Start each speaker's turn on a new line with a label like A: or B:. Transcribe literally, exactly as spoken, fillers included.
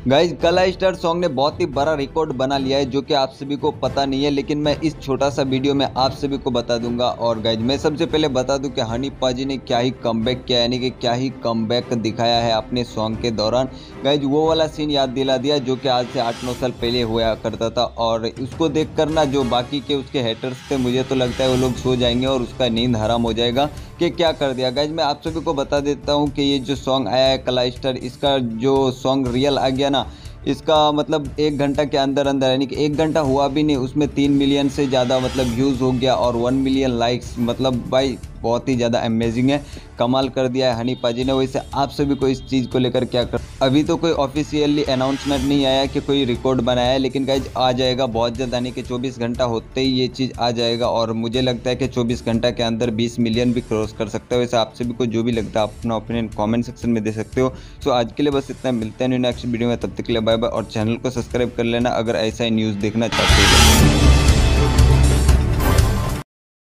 A: Guys कला star song ने बहुत ही बड़ा रिकॉर्ड बना लिया है जो कि आप सभी को पता नहीं है, लेकिन मैं इस छोटा सा वीडियो में आप सभी को बता दूंगा। और गाइज मैं सबसे पहले बता दूं कि हनी पाजी ने क्या ही कमबैक किया, यानी कि क्या ही कमबैक दिखाया है अपने सॉन्ग के दौरान। गाइज वो वाला सीन याद दिला दिया जो कि आज से आठ नौ साल पहले हुआ करता था, और उसको देख कर ना जो बाकी के उसके हेटर्स थे, मुझे तो लगता है वो लोग सो जाएंगे और उसका नींद हराम हो जाएगा कि क्या कर दिया। गाइज मैं आप सभी को बता देता हूँ कि ये जो सॉन्ग आया है कला स्टार, इसका जो सॉन्ग रियल आ गया ना, इसका मतलब एक घंटा के अंदर अंदर, यानी कि एक घंटा हुआ भी नहीं, उसमें तीन मिलियन से ज़्यादा मतलब व्यूज़ हो गया और वन मिलियन लाइक्स। मतलब भाई बहुत ही ज़्यादा अमेजिंग है, कमाल कर दिया है हनी पाजी ने। वैसे आप सभी को इस चीज़ को लेकर क्या कर, अभी तो कोई ऑफिशियली अनाउंसमेंट नहीं आया कि कोई रिकॉर्ड बनाया है, लेकिन गाइज आ जाएगा बहुत जल्द, यानी कि चौबीस घंटा होते ही ये चीज़ आ जाएगा। और मुझे लगता है कि चौबीस घंटा के अंदर बीस मिलियन भी क्रॉस कर सकता है। वैसे आप सभी को जो भी लगता है अपना ओपिनियन कॉमेंट सेक्शन में दे सकते हो। सो आज के लिए बस इतना, मिलते हैं नेक्स्ट वीडियो में, तब तक के लिए बाय बाय। और चैनल को सब्सक्राइब कर लेना अगर ऐसा ही न्यूज़ देखना चाहते हो।